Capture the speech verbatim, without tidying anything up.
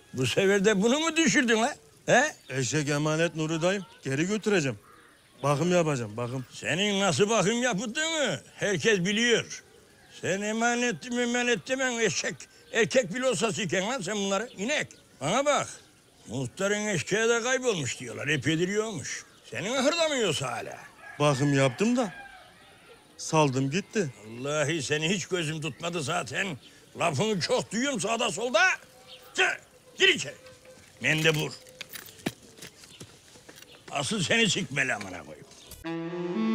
Bu sefer de bunu mu düşürdün lan? He? Eşek emanet Nuri dayım. Geri götüreceğim. Bakım yapacağım, bakım. Senin nasıl bakım yapıldığını herkes biliyor. Sen emanet mi emanet demen eşek, erkek filosası iken lan sen bunları. İnek. Bana bak. Muhtarın eşeği de kaybolmuş diyorlar. Hep yediriyormuş. Senin hırlamıyorsa hala. Bakım yaptım da saldım gitti. Vallahi seni hiç gözüm tutmadı zaten. Lafını çok duyuyorum sağda solda. Sen gir içeri. Mendebur. Asıl seni sikmeli amına koyayım.